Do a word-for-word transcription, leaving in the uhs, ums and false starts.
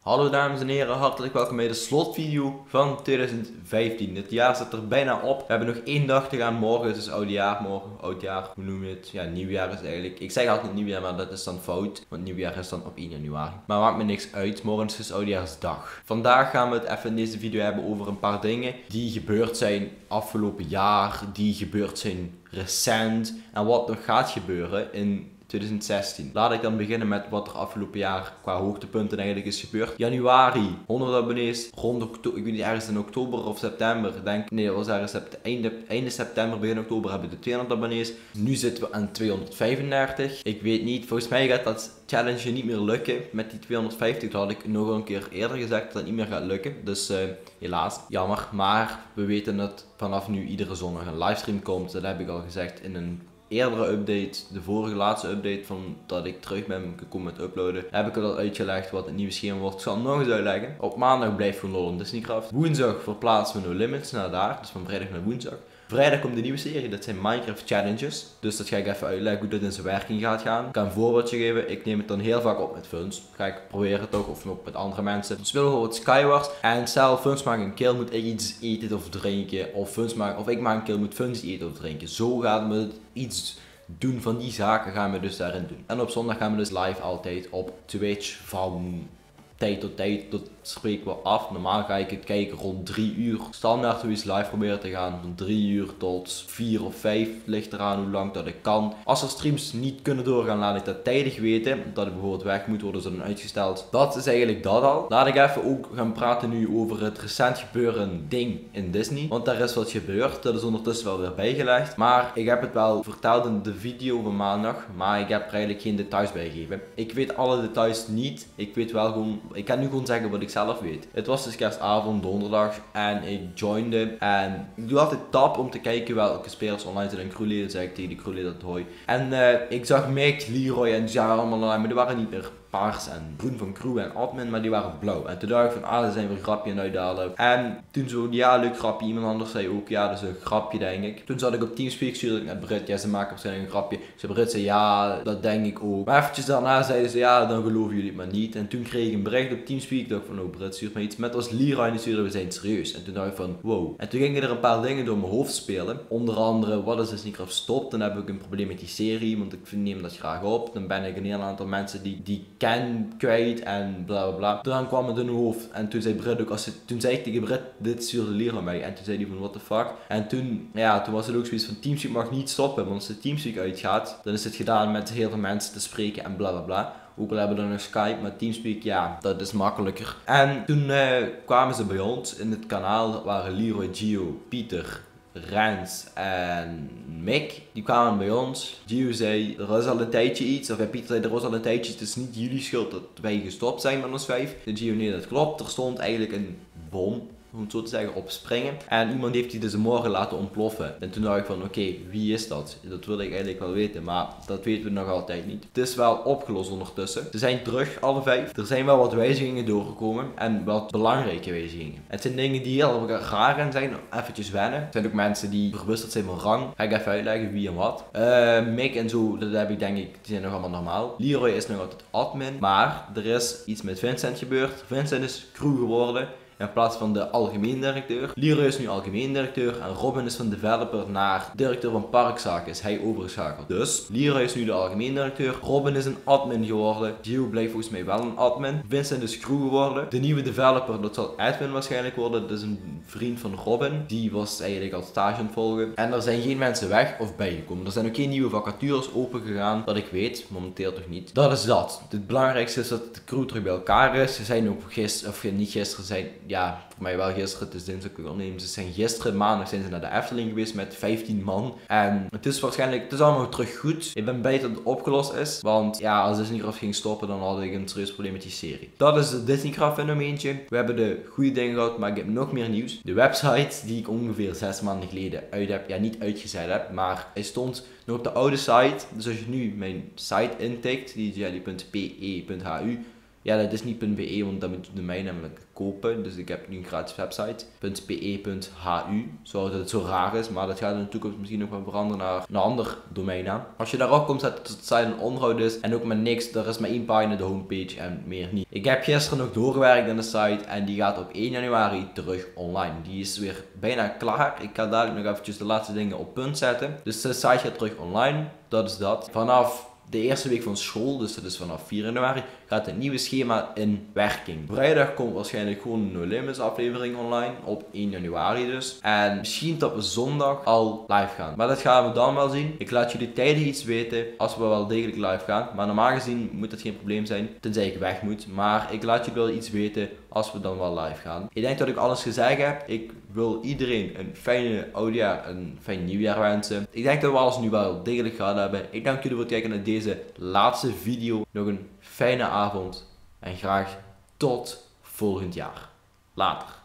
Hallo dames en heren, hartelijk welkom bij de slotvideo van tweeduizend vijftien. Het jaar zit er bijna op. We hebben nog één dag te gaan. Morgen is dus oudjaar, morgen oudjaar, hoe noem je het? Ja, nieuwjaar is eigenlijk. Ik zeg altijd nieuwjaar, maar dat is dan fout. Want nieuwjaar is dan op één januari. Maar maakt me niks uit, morgen is dus oudjaarsdag. Vandaag gaan we het even in deze video hebben over een paar dingen die gebeurd zijn afgelopen jaar. Die gebeurd zijn recent. En wat nog gaat gebeuren in tweeduizend zestien. Laat ik dan beginnen met wat er afgelopen jaar qua hoogtepunten eigenlijk is gebeurd. Januari, honderd abonnees. Rond oktober, ik weet niet, ergens in oktober of september. Denk, nee, dat was ergens sept einde, einde september, begin oktober hebben we de tweehonderd abonnees. Nu zitten we aan tweehonderdvijfendertig. Ik weet niet, volgens mij gaat dat challenge niet meer lukken met die tweehonderdvijftig. Dat had ik nog een keer eerder gezegd dat het niet meer gaat lukken. Dus uh, helaas, jammer. Maar we weten dat vanaf nu iedere zondag een livestream komt. Dat heb ik al gezegd in een eerdere update, de vorige laatste update van dat ik terug ben gekomen met uploaden, heb ik al uitgelegd wat het nieuwe schema wordt. Ik zal het nog eens uitleggen. Op maandag blijft gewoon lol in Disneycraft. Woensdag verplaatsen we No Limits naar daar, dus van vrijdag naar woensdag. Vrijdag komt de nieuwe serie, dat zijn Minecraft Challenges. Dus dat ga ik even uitleggen hoe dat in zijn werking gaat gaan. Ik kan een voorbeeldje geven, ik neem het dan heel vaak op met Funs. Ga ik proberen toch, of ook met andere mensen. Dus willen we wat Skywars. En stel Funs maakt een kill, moet ik iets eten of drinken. Of Funs maakt, of ik maak een kill, moet Funs eten of drinken. Zo gaan we iets doen van die zaken, gaan we dus daarin doen. En op zondag gaan we dus live altijd op Twitch van tijd tot tijd, dat spreken we af. Normaal ga ik het kijken rond drie uur. Standaard hoe eens live proberen te gaan van drie uur tot vier of vijf. Ligt eraan hoe lang dat ik kan. Als er streams niet kunnen doorgaan, laat ik dat tijdig weten. Dat ik bijvoorbeeld weg moet worden, is dan uitgesteld. Dat is eigenlijk dat al. Laat ik even ook gaan praten nu over het recent gebeuren ding in Disney. Want daar is wat gebeurd. Dat is ondertussen wel weer bijgelegd. Maar ik heb het wel verteld in de video van maandag. Maar ik heb er eigenlijk geen details bij gegeven. Ik weet alle details niet. Ik weet wel gewoon, ik kan nu gewoon zeggen wat ik zelf weet. Het was dus kerstavond, donderdag, en ik joinde. En ik doe altijd tab om te kijken welke spelers online zijn en crewleden. Dan zeg ik tegen de crewleden dat hoi. En uh, ik zag Mick, Leroy en Jar allemaal online, maar die waren niet meer paars en groen van crew en admin, maar die waren blauw. En toen dacht ik van, ah, daar zijn we een grapje aan uitdalen. En toen zo, ja, leuk grapje. Iemand anders zei ook, ja, dat is een grapje, denk ik. Toen zat ik op Teamspeak, stuurde ik naar Brit, ja, ze maken waarschijnlijk een grapje. Ze Brit zei, ja, dat denk ik ook. Maar eventjes daarna zeiden ze, ja, dan geloven jullie het maar niet. En toen kreeg ik een bericht op Teamspeak, ik dacht van, oh, Brit stuurt me iets. Met als Leroy en stuurde, we zijn serieus. En toen dacht ik van, wow. En toen gingen er een paar dingen door mijn hoofd spelen. Onder andere, wat is Disneycraft stopt? Dan heb ik een probleem met die serie, want ik neem dat graag op. Dan ben ik een heel aantal mensen die, die ken kwijt en bla bla bla. Toen kwam het in mijn hoofd en toen zei Brit ook, als het, toen zei ik tegen Brit, dit stuurde Leroy mij. En toen zei hij van, what the fuck. En toen, ja, toen was het ook zoiets van, Teamspeak mag niet stoppen, want als de Teamspeak uitgaat, dan is het gedaan met heel veel mensen te spreken en bla bla bla. Ook al hebben we dan nog Skype, maar Teamspeak, ja, dat is makkelijker. En toen uh, kwamen ze bij ons in het kanaal, dat waren Leroy, Gio, Pieter, Rens en Mick, die kwamen bij ons. Gio zei, er is al een tijdje iets, of ja, Pieter zei, er was al een tijdje, het is niet jullie schuld dat wij gestopt zijn met ons vijf. De Gio, nee, dat klopt, er stond eigenlijk een bom, om het zo te zeggen, op springen. En iemand heeft die dus morgen laten ontploffen. En toen dacht ik van, oké, okay, wie is dat? Dat wil ik eigenlijk wel weten, maar dat weten we nog altijd niet. Het is wel opgelost ondertussen. Ze zijn terug, alle vijf. Er zijn wel wat wijzigingen doorgekomen en wat belangrijke wijzigingen. Het zijn dingen die heel raar in zijn, eventjes wennen. Het zijn ook mensen die verwisseld zijn van rang. Ga ik even uitleggen wie en wat. Uh, Mick en zo, dat heb ik denk ik, die zijn nog allemaal normaal. Leroy is nog altijd admin, maar er is iets met Vincent gebeurd. Vincent is crew geworden in plaats van de algemeen directeur. Leroy is nu algemeen directeur en Robin is van developer naar directeur van parkzaken, is hij overgeschakeld. Dus Leroy is nu de algemeen directeur, Robin is een admin geworden, Gio blijft volgens mij wel een admin, Vincent is crew geworden. De nieuwe developer, dat zal Edwin waarschijnlijk worden, dat is een vriend van Robin, die was eigenlijk al stage aan het volgen. En er zijn geen mensen weg of bijgekomen. Er zijn ook geen nieuwe vacatures open gegaan, dat ik weet, momenteel toch niet. Dat is dat. Het belangrijkste is dat de crew terug bij elkaar is. Ze zijn ook gisteren, of niet gisteren, zijn, ja, voor mij wel gisteren, het is dinsdag, ik wil nemen. Ze zijn gisteren, maandag zijn ze naar de Efteling geweest met vijftien man. En het is waarschijnlijk, het is allemaal terug goed. Ik ben blij dat het opgelost is, want ja, als Disneycraft ging stoppen, dan had ik een serieus probleem met die serie. Dat is het Disneycraft fenomeentje. We hebben de goede dingen gehad, maar ik heb nog meer nieuws. De website die ik ongeveer zes maanden geleden uit heb, ja niet uitgezet heb, maar hij stond nog op de oude site. Dus als je nu mijn site intikt, die jelly punt p e punt h u, Ja, dat is niet .be, want dat moet je de domein namelijk kopen. Dus ik heb nu een gratis website. .be.hu. Zoals het zo raar is, maar dat gaat in de toekomst misschien nog wel veranderen naar een ander domeinnaam. Als je daarop komt, staat het site in onderhoud is. En ook met niks, er is maar één pagina, de homepage en meer niet. Ik heb gisteren nog doorgewerkt aan de site en die gaat op één januari terug online. Die is weer bijna klaar. Ik ga dadelijk nog eventjes de laatste dingen op punt zetten. Dus de site gaat terug online. Dat is dat. Vanaf de eerste week van school, dus dat is vanaf vier januari, gaat het nieuwe schema in werking. Vrijdag komt waarschijnlijk gewoon een No Limits aflevering online, op één januari dus. En misschien dat we zondag al live gaan. Maar dat gaan we dan wel zien. Ik laat jullie tijdig iets weten als we wel degelijk live gaan. Maar normaal gezien moet dat geen probleem zijn, tenzij ik weg moet. Maar ik laat jullie wel iets weten als we dan wel live gaan. Ik denk dat ik alles gezegd heb. Ik wil iedereen een fijne oudejaar, een fijn nieuwjaar wensen. Ik denk dat we alles nu wel degelijk gehad hebben. Ik dank jullie voor het kijken naar deze laatste video. Nog een fijne avond en graag tot volgend jaar. Later.